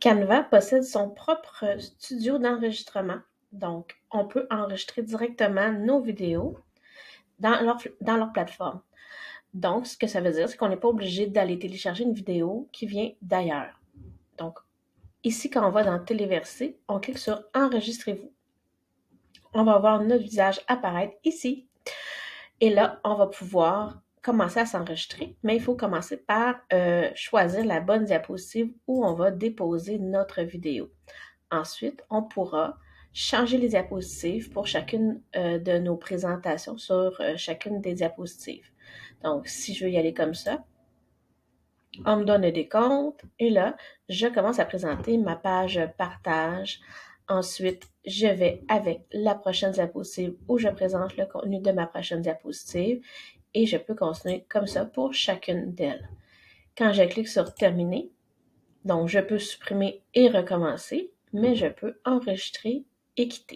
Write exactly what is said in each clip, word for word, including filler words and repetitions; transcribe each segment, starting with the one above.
Canva possède son propre studio d'enregistrement. Donc, on peut enregistrer directement nos vidéos dans leur, dans leur plateforme. Donc, ce que ça veut dire, c'est qu'on n'est pas obligé d'aller télécharger une vidéo qui vient d'ailleurs. Donc, ici, quand on va dans Téléverser, on clique sur « Enregistrez-vous ». On va voir notre visage apparaître ici. Et là, on va pouvoir commencer à s'enregistrer, mais il faut commencer par euh, choisir la bonne diapositive où on va déposer notre vidéo. Ensuite, on pourra changer les diapositives pour chacune euh, de nos présentations sur euh, chacune des diapositives. Donc, si je veux y aller comme ça, on me donne le décompte et là, je commence à présenter ma page partage. Ensuite, je vais avec la prochaine diapositive où je présente le contenu de ma prochaine diapositive et je peux continuer comme ça pour chacune d'elles. Quand je clique sur terminer, donc je peux supprimer et recommencer, mais je peux enregistrer et quitter.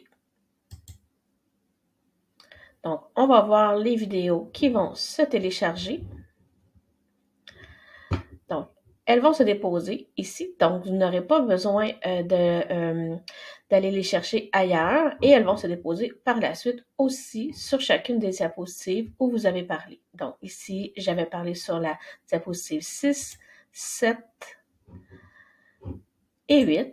Donc, on va voir les vidéos qui vont se télécharger. Donc, elles vont se déposer ici. Donc, vous n'aurez pas besoin euh, de, euh, d'aller les chercher ailleurs et elles vont se déposer par la suite aussi sur chacune des diapositives où vous avez parlé. Donc, ici, j'avais parlé sur la diapositive six, sept et huit.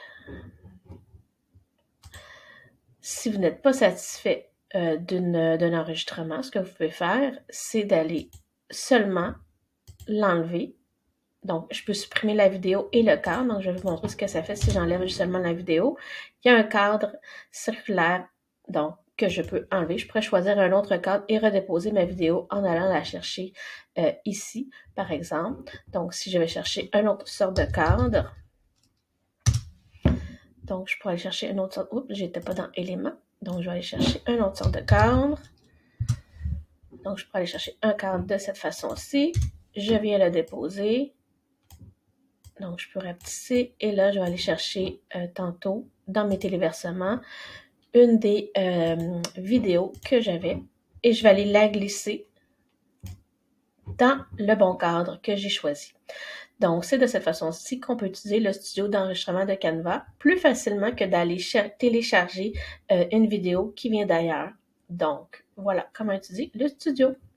Si vous n'êtes pas satisfait euh, d'une, d'un enregistrement, ce que vous pouvez faire, c'est d'aller seulement l'enlever. Donc, je peux supprimer la vidéo et le cadre. Donc, je vais vous montrer ce que ça fait si j'enlève seulement la vidéo. Il y a un cadre circulaire donc, que je peux enlever. Je pourrais choisir un autre cadre et redéposer ma vidéo en allant la chercher euh, ici, par exemple. Donc, si je vais chercher une autre sorte de cadre, donc, je pourrais aller chercher une autre sorte. Oups, j'étais pas dans éléments. Donc, je vais aller chercher une autre sorte de cadre. Donc, je pourrais aller chercher un cadre de cette façon-ci. Je viens le déposer. Donc, je peux rapetisser et là, je vais aller chercher euh, tantôt dans mes téléversements une des euh, vidéos que j'avais et je vais aller la glisser dans le bon cadre que j'ai choisi. Donc, c'est de cette façon-ci qu'on peut utiliser le studio d'enregistrement de Canva plus facilement que d'aller télécharger euh, une vidéo qui vient d'ailleurs. Donc, voilà comment utiliser le studio.